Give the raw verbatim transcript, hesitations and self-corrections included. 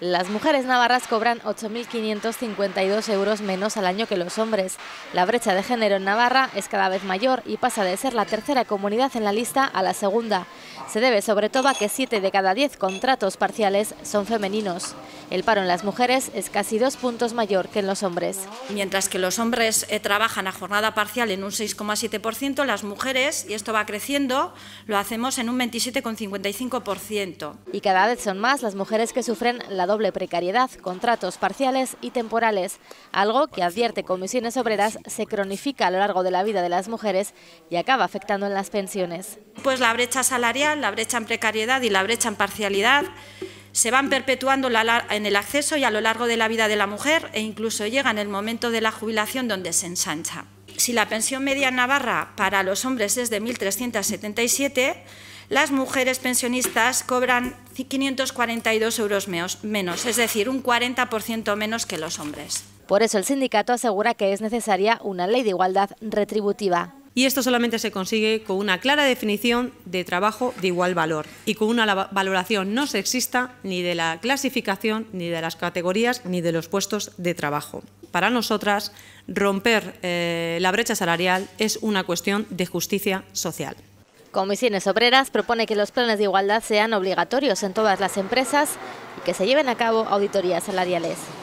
Las mujeres navarras cobran ocho mil quinientos cincuenta y dos euros menos al año que los hombres. La brecha de género en Navarra es cada vez mayor y pasa de ser la tercera comunidad en la lista a la segunda. Se debe sobre todo a que siete de cada diez contratos parciales son femeninos. El paro en las mujeres es casi dos puntos mayor que en los hombres. Mientras que los hombres eh, trabajan a jornada parcial en un seis coma siete por ciento, las mujeres, y esto va creciendo, lo hacemos en un veintisiete coma cincuenta y cinco por ciento. Y cada vez son más las mujeres que sufren la doble precariedad, contratos parciales y temporales, algo que, advierte Comisiones Obreras, se cronifica a lo largo de la vida de las mujeres y acaba afectando en las pensiones. Pues la brecha salarial, la brecha en precariedad y la brecha en parcialidad se van perpetuando en el acceso y a lo largo de la vida de la mujer, e incluso llega en el momento de la jubilación donde se ensancha. Si la pensión media en Navarra para los hombres es de mil trescientos setenta y siete, las mujeres pensionistas cobran quinientos cuarenta y dos euros menos, es decir, un cuarenta por ciento menos que los hombres. Por eso el sindicato asegura que es necesaria una ley de igualdad retributiva. Y esto solamente se consigue con una clara definición de trabajo de igual valor y con una valoración no sexista ni de la clasificación, ni de las categorías, ni de los puestos de trabajo. Para nosotras, romper eh, la brecha salarial es una cuestión de justicia social. Comisiones Obreras propone que los planes de igualdad sean obligatorios en todas las empresas y que se lleven a cabo auditorías salariales.